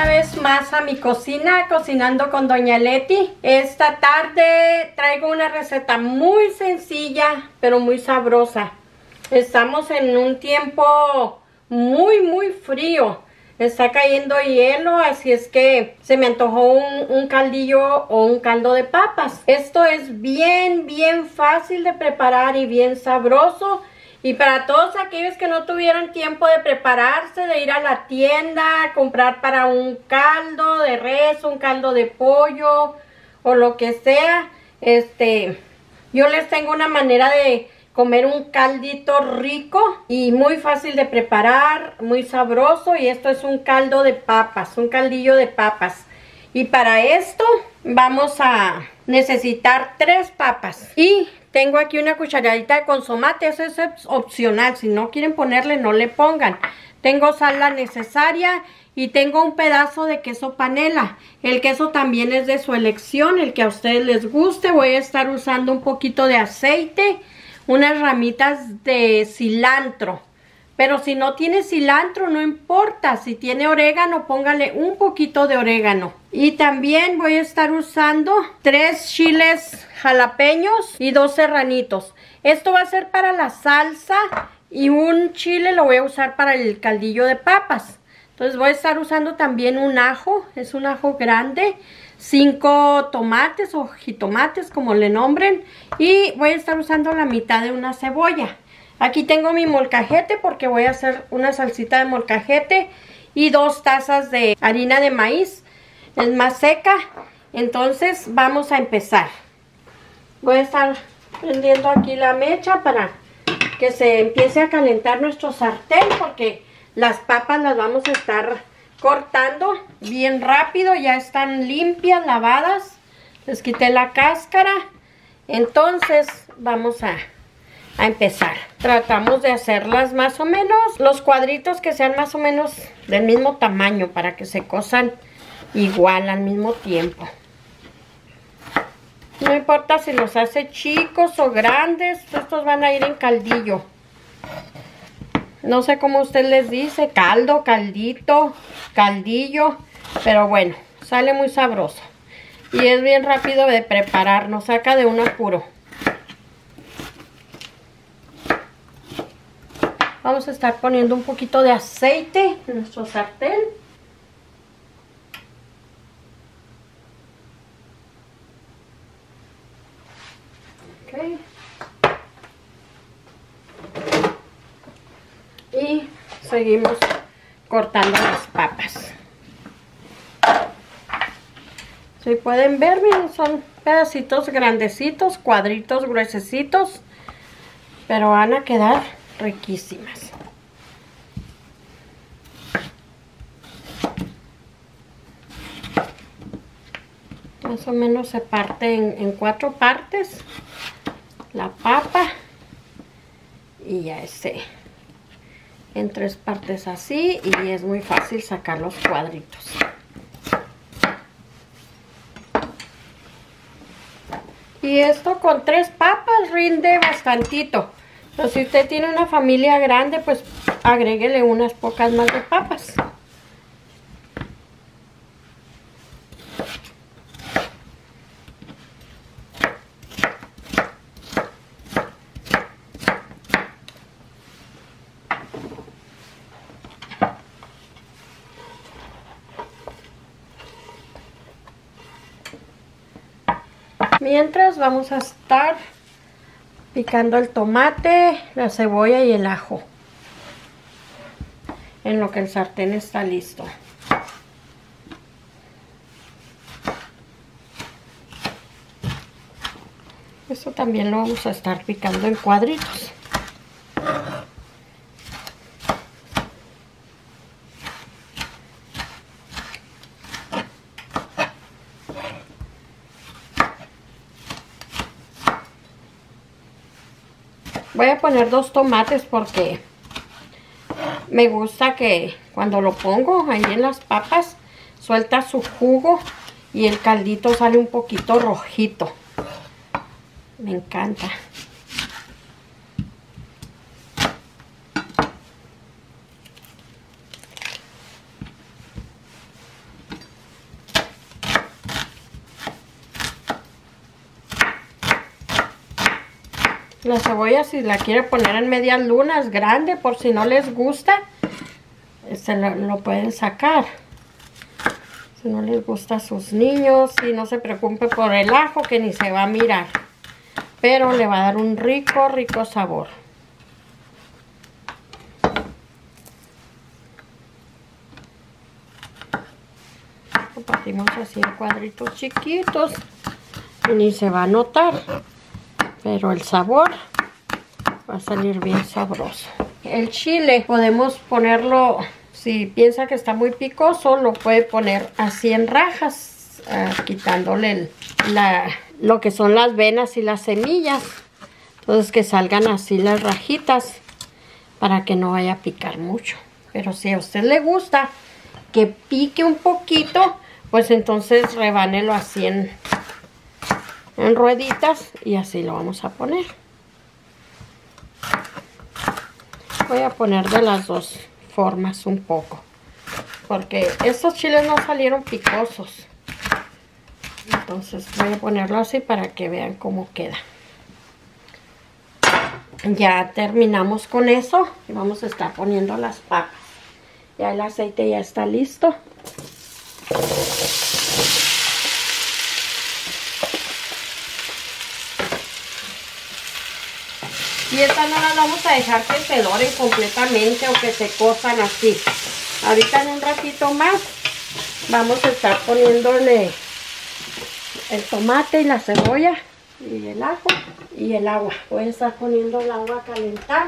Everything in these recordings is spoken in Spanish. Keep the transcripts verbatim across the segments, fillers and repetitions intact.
una vez más a mi cocina, cocinando con Doña Leti. Esta tarde traigo una receta muy sencilla, pero muy sabrosa. Estamos en un tiempo muy, muy frío. Está cayendo hielo, así es que se me antojó un, un caldillo o un caldo de papas. Esto es bien, bien fácil de preparar y bien sabroso. Y para todos aquellos que no tuvieran tiempo de prepararse, de ir a la tienda, comprar para un caldo de res, un caldo de pollo o lo que sea, este, yo les tengo una manera de comer un caldito rico y muy fácil de preparar, muy sabroso. Y esto es un caldo de papas, un caldillo de papas. Y para esto vamos a necesitar tres papas. Y tengo aquí una cucharadita de consomate, eso es opcional. Si no quieren ponerle, no le pongan. Tengo sal la necesaria y tengo un pedazo de queso panela. El queso también es de su elección, el que a ustedes les guste. Voy a estar usando un poquito de aceite, unas ramitas de cilantro. Pero si no tiene cilantro, no importa. Si tiene orégano, póngale un poquito de orégano. Y también voy a estar usando tres chiles jalapeños y dos serranitos. Esto va a ser para la salsa y un chile lo voy a usar para el caldillo de papas. Entonces voy a estar usando también un ajo, es un ajo grande, cinco tomates o jitomates como le nombren. Y voy a estar usando la mitad de una cebolla. Aquí tengo mi molcajete porque voy a hacer una salsita de molcajete y dos tazas de harina de maíz. Es más seca. Entonces vamos a empezar. Voy a estar prendiendo aquí la mecha para que se empiece a calentar nuestro sartén, porque las papas las vamos a estar cortando bien rápido. Ya están limpias, lavadas. Les quité la cáscara. Entonces vamos a... a empezar. Tratamos de hacerlas más o menos, los cuadritos que sean más o menos del mismo tamaño para que se cosan igual al mismo tiempo. No importa si los hace chicos o grandes, estos van a ir en caldillo. No sé cómo usted les dice, caldo, caldito, caldillo, pero bueno, sale muy sabroso. Y es bien rápido de preparar, nos saca de un apuro. Vamos a estar poniendo un poquito de aceite en nuestro sartén. Okay. Y seguimos cortando las papas. Si pueden ver, miren, son pedacitos grandecitos, cuadritos gruesecitos, pero van a quedar riquísimas. Más o menos se parte en, en cuatro partes la papa y ya esté en tres partes así, y es muy fácil sacar los cuadritos. Y esto con tres papas rinde bastantito. Pero si usted tiene una familia grande, pues agréguele unas pocas más de papas. Mientras vamos a estar picando el tomate, la cebolla y el ajo, en lo que el sartén está listo. Esto también lo vamos a estar picando en cuadritos. Voy a poner dos tomates porque me gusta que cuando lo pongo ahí en las papas suelta su jugo y el caldito sale un poquito rojito. Me encanta. La cebolla, si la quiere poner en medias lunas, grande, por si no les gusta, se lo, lo pueden sacar. Si no les gusta a sus niños, y no se preocupe por el ajo, que ni se va a mirar. Pero le va a dar un rico, rico sabor. Lo partimos así en cuadritos chiquitos y ni se va a notar, pero el sabor va a salir bien sabroso. El chile podemos ponerlo, si piensa que está muy picoso, lo puede poner así en rajas, uh, quitándole el, la, lo que son las venas y las semillas. Entonces que salgan así las rajitas para que no vaya a picar mucho. Pero si a usted le gusta que pique un poquito, pues entonces rebánelo así en, en rueditas y así lo vamos a poner. Voy a poner de las dos formas un poco, porque estos chiles no salieron picosos. Entonces voy a ponerlo así para que vean cómo queda. Ya terminamos con eso y vamos a estar poniendo las papas. Ya el aceite ya está listo. Y estas no las vamos a dejar que se doren completamente o que se cosan así. Ahorita en un ratito más vamos a estar poniéndole el tomate y la cebolla y el ajo y el agua. Voy a estar poniendo el agua a calentar.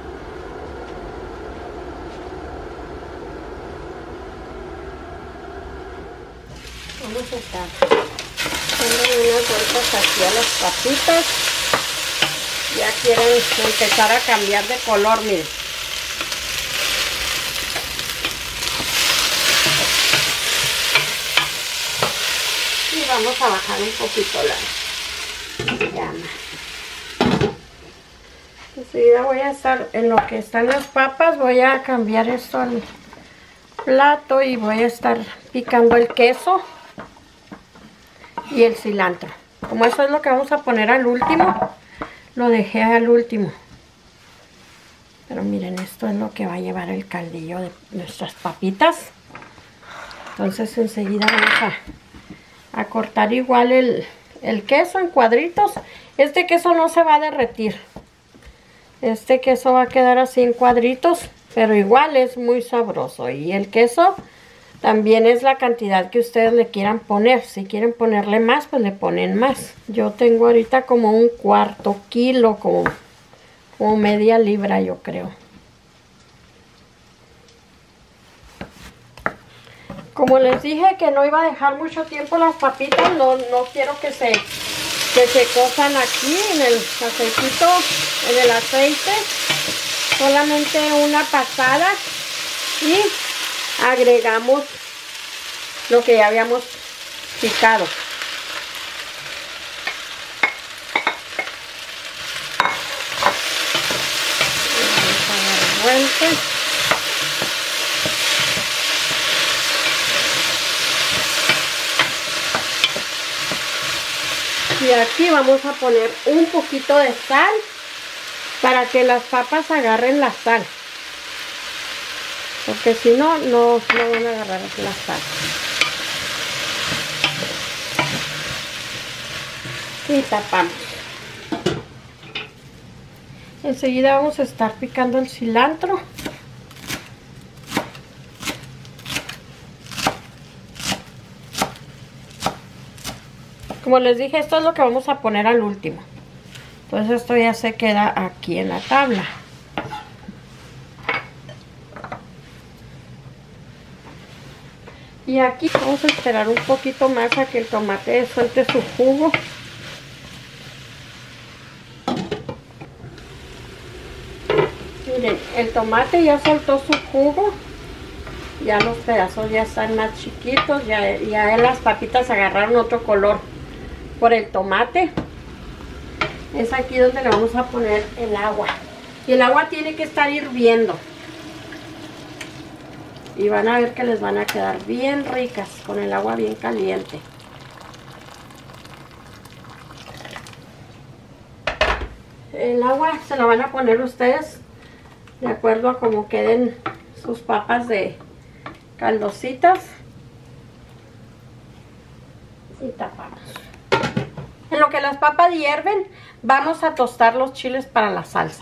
Vamos a estar dándole unas vueltas aquí a las papitas. Ya quieren empezar a cambiar de color, miren. Y vamos a bajar un poquito la llama. Enseguida voy a estar, en lo que están las papas, voy a cambiar esto al plato y voy a estar picando el queso y el cilantro. Como eso es lo que vamos a poner al último, lo dejé al último. Pero miren, esto es lo que va a llevar el caldillo de nuestras papitas. Entonces enseguida vamos a, a cortar igual el, el queso en cuadritos. Este queso no se va a derretir. Este queso va a quedar así en cuadritos, pero igual es muy sabroso. Y el queso también es la cantidad que ustedes le quieran poner. Si quieren ponerle más, pues le ponen más. Yo tengo ahorita como un cuarto kilo, como, como media libra, yo creo. Como les dije que no iba a dejar mucho tiempo las papitas, no, no quiero que se, que se cosan aquí en el aceitito, en el aceite. Solamente una pasada y agregamos lo que ya habíamos picado. Vamos a dar vuelta. Y aquí vamos a poner un poquito de sal para que las papas agarren la sal. Porque si no, no, no van a agarrar la sal. Y tapamos. Enseguida vamos a estar picando el cilantro. Como les dije, esto es lo que vamos a poner al último. Entonces esto ya se queda aquí en la tabla. Y aquí vamos a esperar un poquito más a que el tomate suelte su jugo. Miren, el tomate ya soltó su jugo. Ya los pedazos ya están más chiquitos. Ya, ya las papitas agarraron otro color por el tomate. Es aquí donde le vamos a poner el agua. Y el agua tiene que estar hirviendo. Y van a ver que les van a quedar bien ricas con el agua bien caliente. el agua se la van a poner ustedes de acuerdo a cómo queden sus papas de caldositas. Y tapamos. En lo que las papas hierven, vamos a tostar los chiles para la salsa.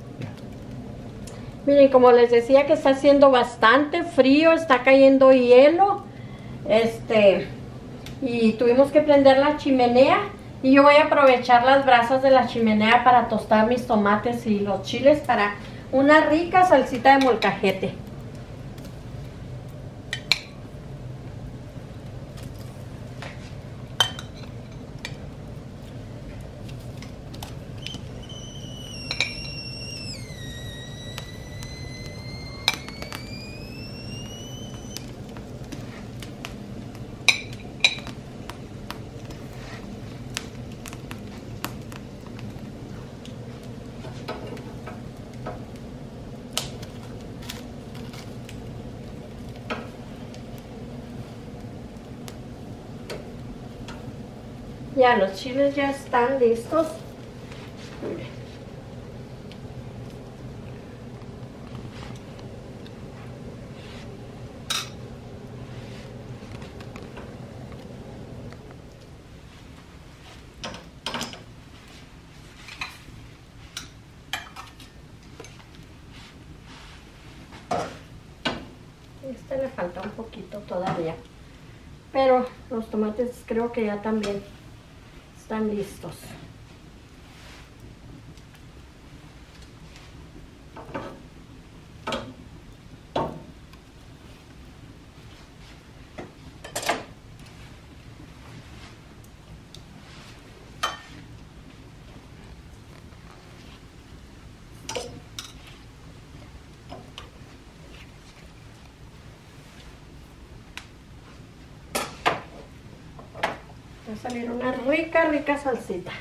Miren, como les decía que está haciendo bastante frío, está cayendo hielo. Este, y tuvimos que prender la chimenea. Y yo voy a aprovechar las brasas de la chimenea para tostar mis tomates y los chiles para una rica salsita de molcajete. Ya los chiles ya están listos. Miren. Este le falta un poquito todavía, pero los tomates creo que ya también están listos. Va a salir una rica, rica salsita.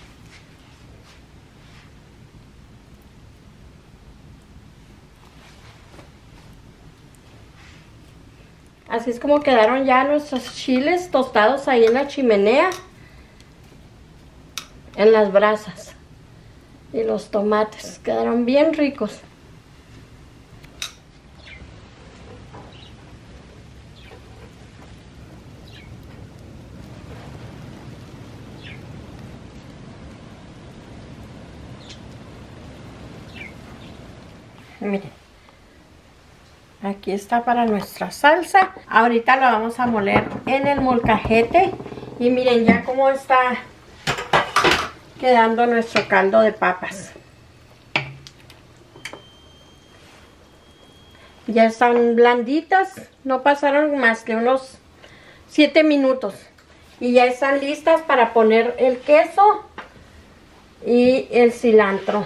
Así es como quedaron ya nuestros chiles tostados ahí en la chimenea, en las brasas. Y los tomates quedaron bien ricos. Miren, aquí está para nuestra salsa. Ahorita la vamos a moler en el molcajete. Y miren ya cómo está quedando nuestro caldo de papas. Ya están blanditas, no pasaron más que unos siete minutos. Y ya están listas para poner el queso y el cilantro.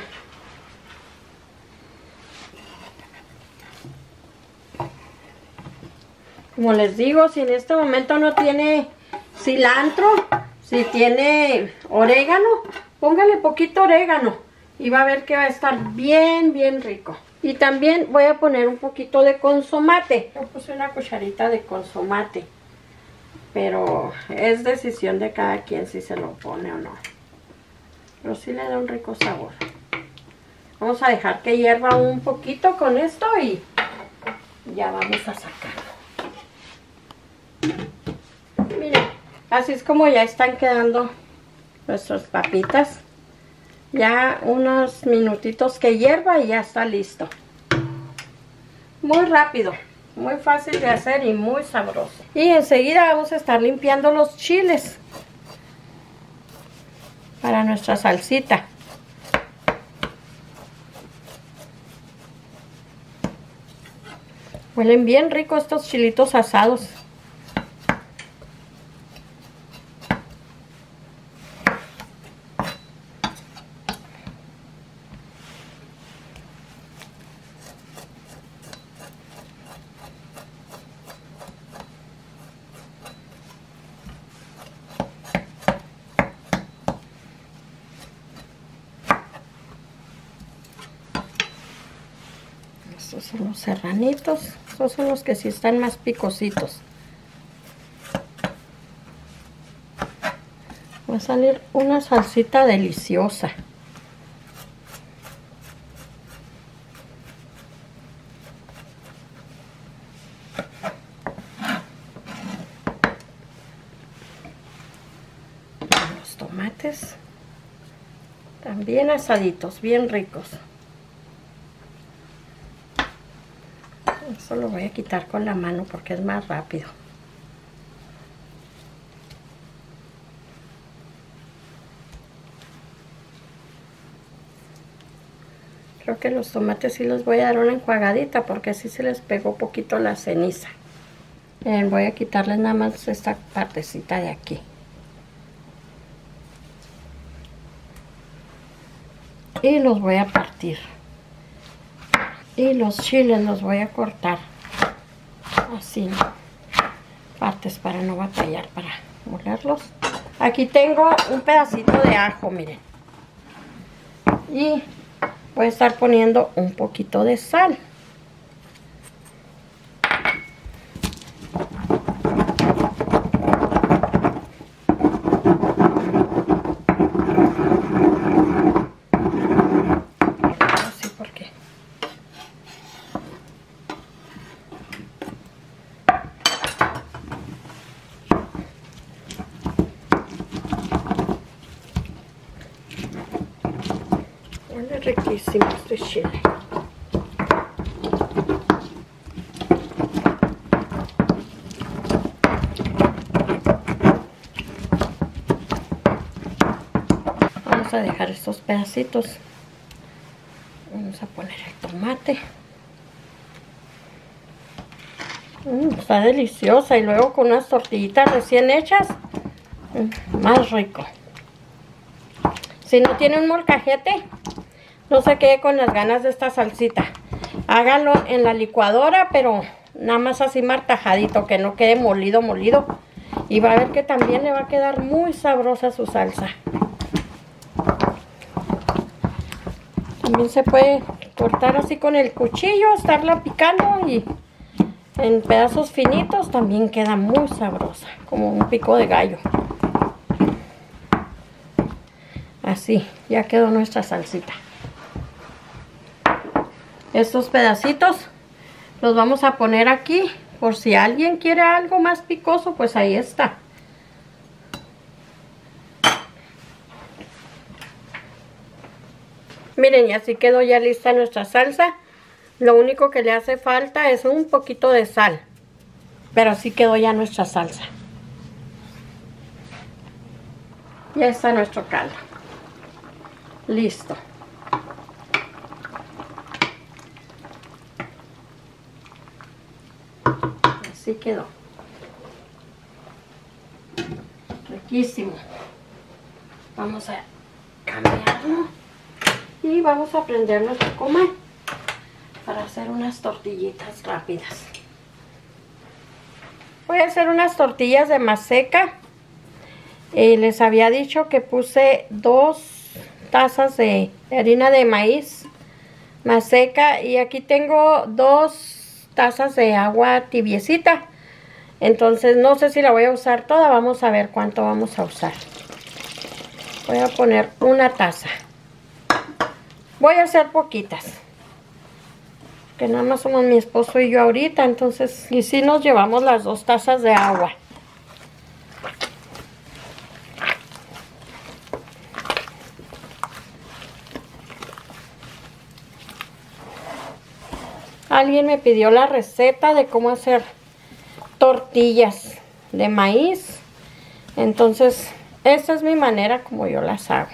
Como les digo, si en este momento no tiene cilantro, si tiene orégano, póngale poquito orégano y va a ver que va a estar bien, bien rico. Y también voy a poner un poquito de consomate. Yo puse una cucharita de consomate, pero es decisión de cada quien si se lo pone o no. Pero sí le da un rico sabor. Vamos a dejar que hierva un poquito con esto y ya vamos a sacarlo. Miren, así es como ya están quedando nuestras papitas. Ya unos minutitos que hierva y ya está listo. Muy rápido, muy fácil de hacer y muy sabroso. Y enseguida vamos a estar limpiando los chiles para nuestra salsita. Huelen bien rico estos chilitos asados. Estos son los serranitos. Estos son los que sí están más picositos. Va a salir una salsita deliciosa. tomates. También asaditos, bien ricos. Eso lo voy a quitar con la mano porque es más rápido. Creo que los tomates sí les voy a dar una enjuagadita porque así se les pegó poquito la ceniza. Bien, voy a quitarles nada más esta partecita de aquí. Y los voy a partir. Y los chiles los voy a cortar así, partes para no batallar para molerlos. Aquí tengo un pedacito de ajo, miren. Y voy a estar poniendo un poquito de sal. Así porque huele riquísimo este chile. Vamos a dejar estos pedacitos. Vamos a poner el tomate. Mm, está deliciosa, y luego con unas tortillitas recién hechas, mm, más rico. Si no tiene un molcajete, no se quede con las ganas de esta salsita. Hágalo en la licuadora, pero nada más así martajadito, que no quede molido, molido. Y va a ver que también le va a quedar muy sabrosa su salsa. También se puede cortar así con el cuchillo, estarla picando y en pedazos finitos también queda muy sabrosa, como un pico de gallo. Así, ya quedó nuestra salsita. Estos pedacitos los vamos a poner aquí, por si alguien quiere algo más picoso, pues ahí está. Miren, y así quedó ya lista nuestra salsa. Lo único que le hace falta es un poquito de sal. Pero así quedó ya nuestra salsa. Ya está nuestro caldo. Listo. Así quedó. Riquísimo. Vamos a cambiarlo. Y vamos a prender nuestro comal para hacer unas tortillitas rápidas. Voy a hacer unas tortillas de maseca. Eh, les había dicho que puse dos tazas de harina de maíz maseca. Y aquí tengo dos tazas de agua tibiecita. Entonces no sé si la voy a usar toda. Vamos a ver cuánto vamos a usar. Voy a poner una taza. Voy a hacer poquitas, que nada más somos mi esposo y yo ahorita, entonces, y si nos llevamos las dos tazas de agua. Alguien me pidió la receta de cómo hacer tortillas de maíz, entonces esta es mi manera como yo las hago.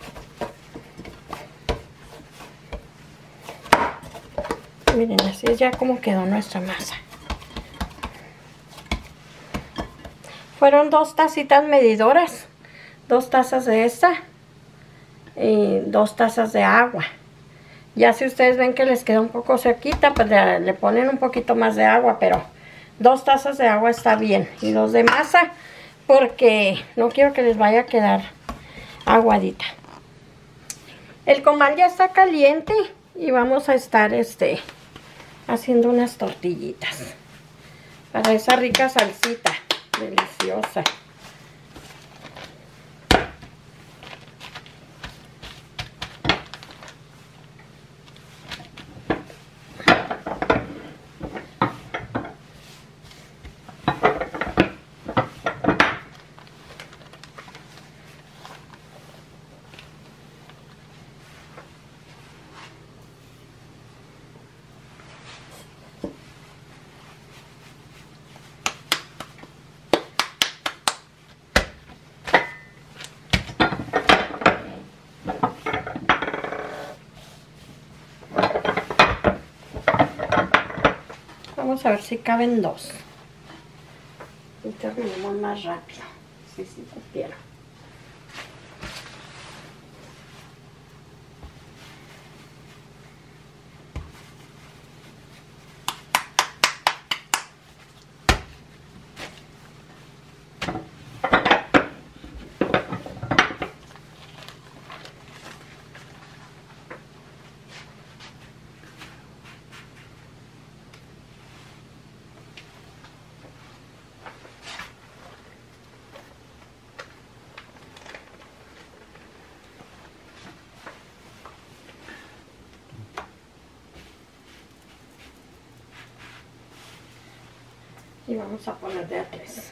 Miren, así es ya como quedó nuestra masa. Fueron dos tacitas medidoras, dos tazas de esta y dos tazas de agua. Ya si ustedes ven que les queda un poco sequita, pues le, le ponen un poquito más de agua, pero dos tazas de agua está bien. Y dos de masa, porque no quiero que les vaya a quedar aguadita. El comal ya está caliente y vamos a estar este... haciendo unas tortillitas para esa rica salsita deliciosa. Vamos a ver si caben dos. Y terminamos más rápido. Sí, sí, quiero. Y vamos a poner de a tres.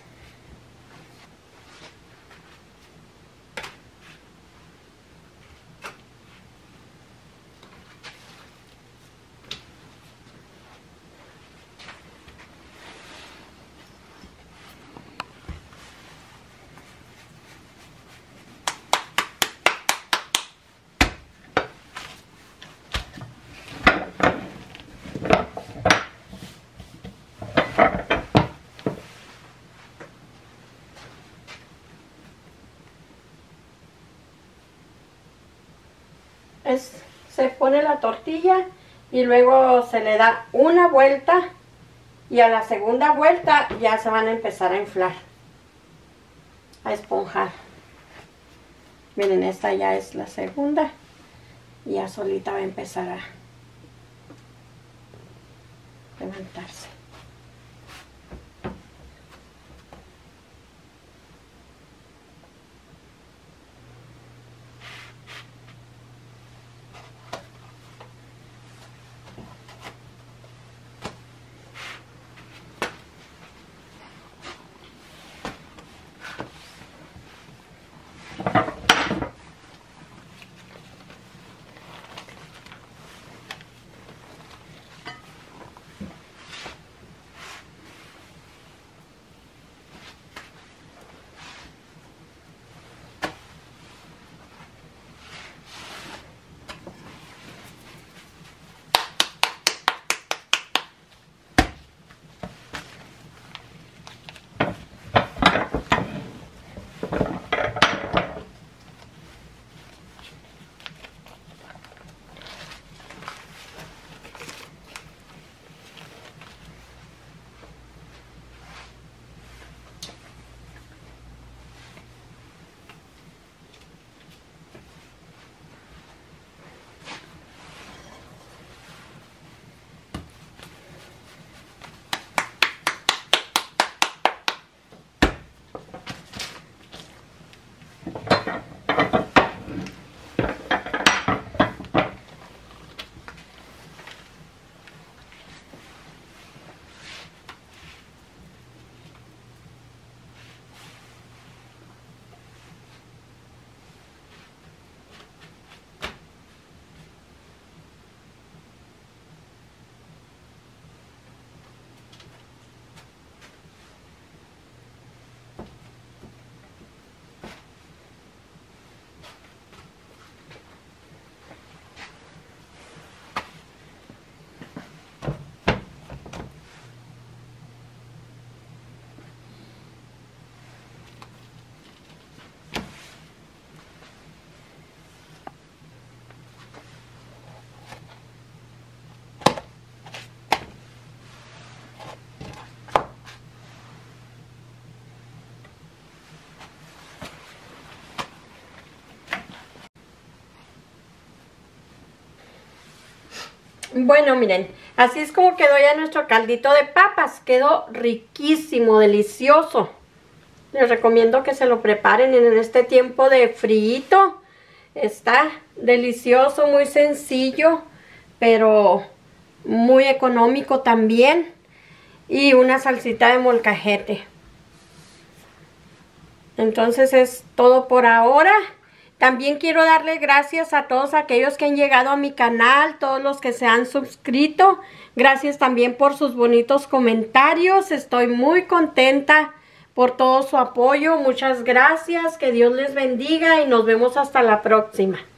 Es, se pone la tortilla y luego se le da una vuelta y a la segunda vuelta ya se van a empezar a inflar, a esponjar. Miren, esta ya es la segunda y ya solita va a empezar a levantarse. Bueno, miren, así es como quedó ya nuestro caldito de papas. Quedó riquísimo, delicioso. Les recomiendo que se lo preparen en este tiempo de frío. Está delicioso, muy sencillo, pero muy económico también. Y una salsita de molcajete. Entonces es todo por ahora. También quiero darle gracias a todos aquellos que han llegado a mi canal, todos los que se han suscrito. Gracias también por sus bonitos comentarios. Estoy muy contenta por todo su apoyo. Muchas gracias. Que Dios les bendiga y nos vemos hasta la próxima.